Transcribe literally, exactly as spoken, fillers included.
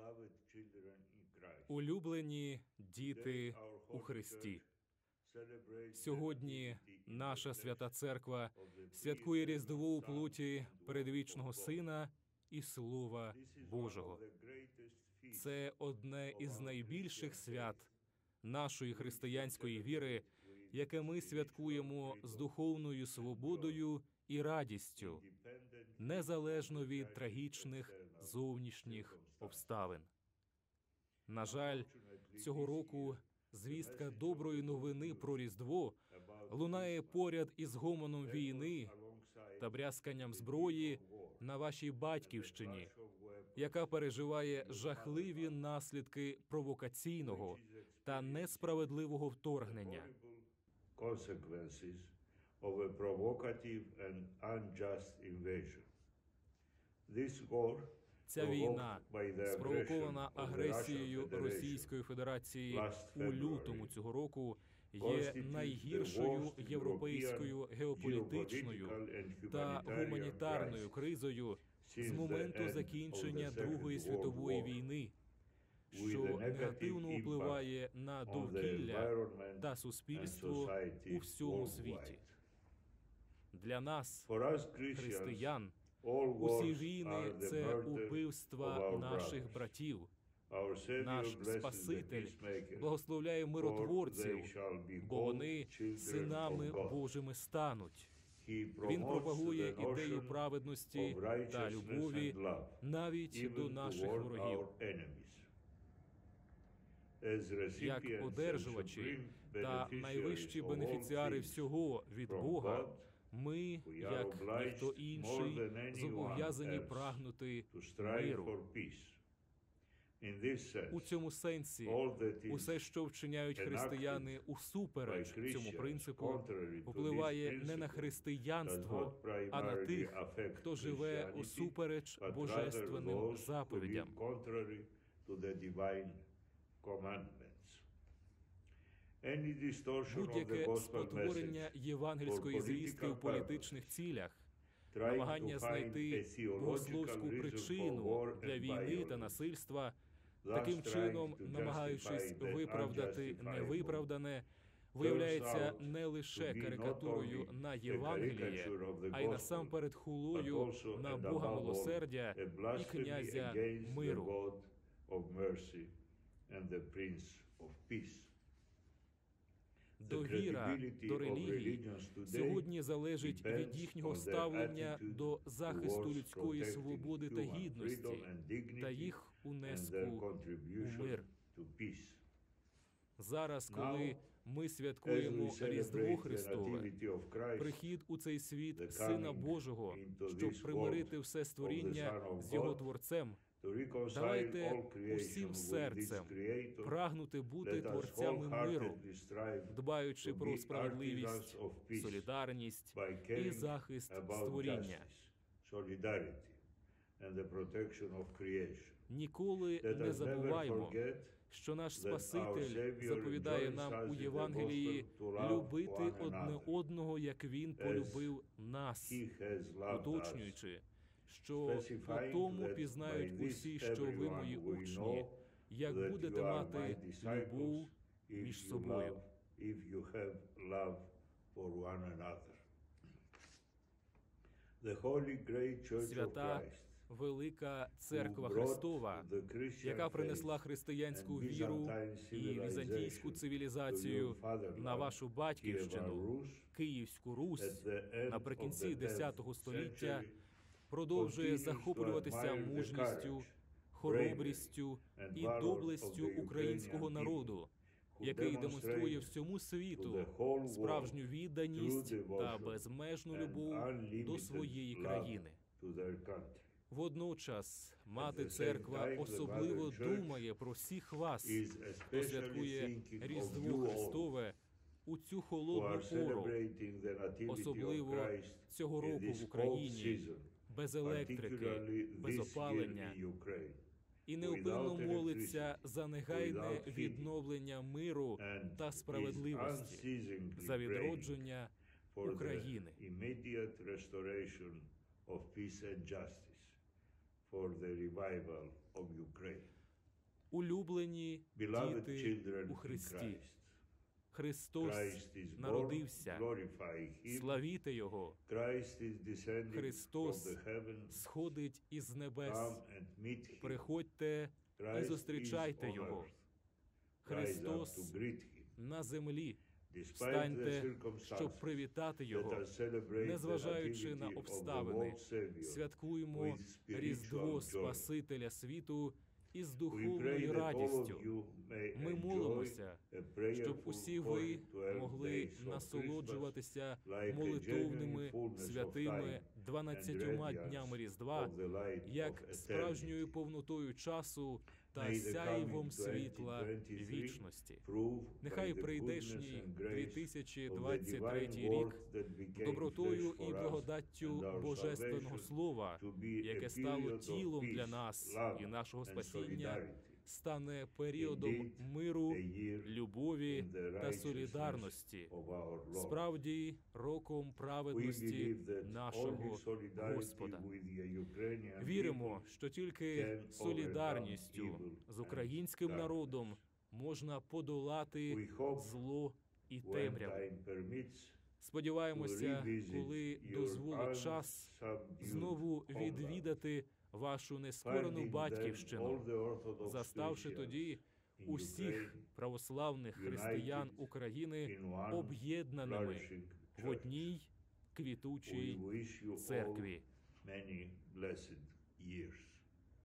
Улюблені діти у Христі, сьогодні наша Свята Церква святкує Різдво у плоті Предвічного Сина і Слова Божого. Це одне із найбільших свят нашої християнської віри, яке ми святкуємо з духовною свободою і радістю, незалежно від трагічних зовнішніх обставин. На жаль, цього року звістка доброї новини про Різдво лунає поряд із гомоном війни та брязканням зброї на вашій батьківщині, яка переживає жахливі наслідки провокаційного та несправедливого вторгнення. Ця війна, спровокована агресією Російської Федерації у лютому цього року, є найгіршою європейською геополітичною та гуманітарною кризою з моменту закінчення Другої світової війни, що негативно впливає на довкілля та суспільство у всьому світі. Для нас, християн, усі війни – це убивства наших братів. Наш Спаситель благословляє миротворців, бо вони синами Божими стануть. Він пропагує ідею праведності та любові навіть до наших ворогів. Як одержувачі та найвищі бенефіціари всього від Бога, ми, як ніхто інший, зобов'язані прагнути миру. У цьому сенсі усе, що вчиняють християни усупереч цьому принципу, впливає не на християнство, а на тих, хто живе усупереч божественним заповідям. Будь-яке спотворення євангельської звістки в політичних цілях, намагання знайти богословську причину для війни та насильства, таким чином намагаючись виправдати невиправдане, виявляється не лише карикатурою на Євангеліє, а й насамперед хулою на Бога милосердя і князя миру. Довіра до релігій сьогодні залежить від їхнього ставлення до захисту людської свободи та гідності та їх унеску у мир. Зараз, коли ми святкуємо Різдво Христове, прихід у цей світ Сина Божого, щоб примирити все створіння з Його Творцем, давайте усім серцем прагнути бути творцями миру, дбаючи про справедливість, солідарність і захист створіння. Ніколи не забуваймо, що наш Спаситель заповідає нам у Євангелії любити одне одного, як Він полюбив нас, уточнюючи, що у тому пізнають усі, що ви мої учні, як будете мати любов між собою. Свята Велика Церква Христова, яка принесла християнську віру і візантійську цивілізацію на вашу батьківщину, Київську Русь, наприкінці десятого століття, продовжує захоплюватися мужністю, хоробрістю і доблестю українського народу, який демонструє всьому світу справжню відданість та безмежну любов до своєї країни. Водночас Мати Церква особливо думає про всіх вас, хто святкує Різдво Христове у цю холодну пору, особливо цього року в Україні, без електрики, без опалення, і неупинно молиться за негайне відновлення миру та справедливості, за відродження України. Улюблені діти у Христі, Христос народився, славіте Його. Христос сходить із небес, приходьте і зустрічайте Його. Христос на землі, встаньте, щоб привітати Його, незважаючи на обставини. Святкуємо Різдво Спасителя світу із духовною радістю. Ми молимося, щоб усі ви могли насолоджуватися молитовними святими дванадцятьма днями Різдва, як справжньою повнотою часу та сяйвом світла вічності. Нехай прийдешній дві тисячі двадцять третій рік добротою і благодаттю Божественного Слова, яке стало тілом для нас і нашого спасіння, стане періодом миру, любові та солідарності, справді роком праведності нашого Господа. Віримо, що тільки солідарністю з українським народом можна подолати зло і темряву. Сподіваємося, коли дозволить час, знову відвідати вашу нескорену батьківщину, заставши тоді усіх православних християн України об'єднаними в одній квітучій церкві.